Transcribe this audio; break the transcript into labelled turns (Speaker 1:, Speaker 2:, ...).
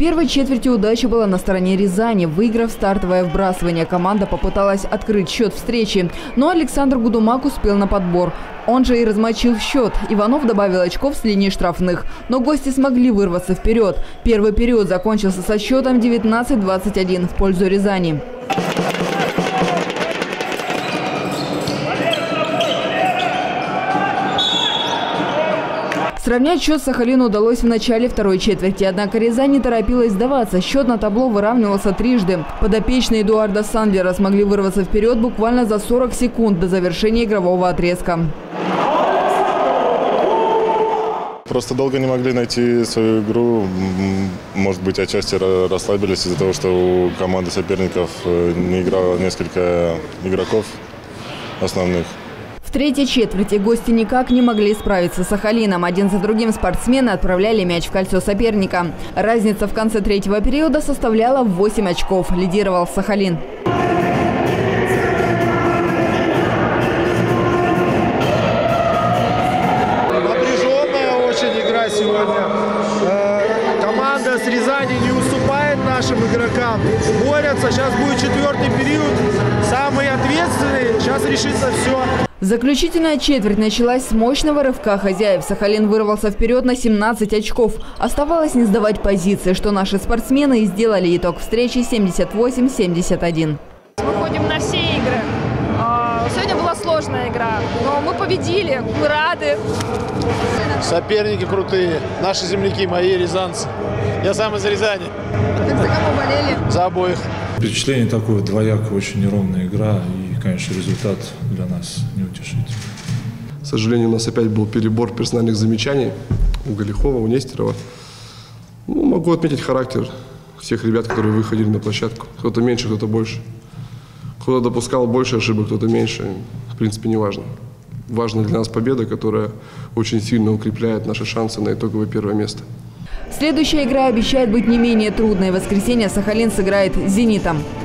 Speaker 1: первой четверти удача была на стороне Рязани. Выиграв стартовое вбрасывание, команда попыталась открыть счет встречи. Но Александр Гудумак успел на подбор. Он же и размочил счет. Иванов добавил очков с линии штрафных. Но гости смогли вырваться вперед. Первый период закончился со счетом 19-21 в пользу Рязани. Сравнять счет Сахалину удалось в начале второй четверти. Однако Рязань не торопилась сдаваться. Счет на табло выравнивался трижды. Подопечные Эдуарда Сандлера смогли вырваться вперед буквально за 40 секунд до завершения игрового отрезка.
Speaker 2: Просто долго не могли найти свою игру. Может быть, отчасти расслабились из-за того, что у команды соперников не играло несколько игроков основных.
Speaker 1: В третьей четверти гости никак не могли справиться с Сахалином. Один за другим спортсмены отправляли мяч в кольцо соперника. Разница в конце третьего периода составляла 8 очков. Лидировал Сахалин.
Speaker 3: Напряженная очень игра сегодня. Команда с Рязани не уступает нашим игрокам. Борются. Сейчас будет четвертый период. Самый ответственный. Сейчас решится все.
Speaker 1: Заключительная четверть началась с мощного рывка хозяев. Сахалин вырвался вперед на 17 очков. Оставалось не сдавать позиции, что наши спортсмены и сделали. Итог встречи 78-71.
Speaker 4: Мы ходим на все игры. Сегодня была сложная игра, но мы победили, мы рады.
Speaker 3: Соперники крутые, наши земляки, мои рязанцы. Я сам из Рязани.
Speaker 4: Так за кого болели?
Speaker 3: За обоих.
Speaker 5: Впечатление такое, двоякая, очень неровная игра. И, конечно, результат для нас неутешительный.
Speaker 6: К сожалению, у нас опять был перебор персональных замечаний у Галихова, у Нестерова. Могу отметить характер всех ребят, которые выходили на площадку. Кто-то меньше, кто-то больше. Кто-то допускал больше ошибок, кто-то меньше. В принципе, не важно. Важна для нас победа, которая очень сильно укрепляет наши шансы на итоговое первое место.
Speaker 1: Следующая игра обещает быть не менее трудной. В воскресенье Сахалин сыграет с «Зенитом».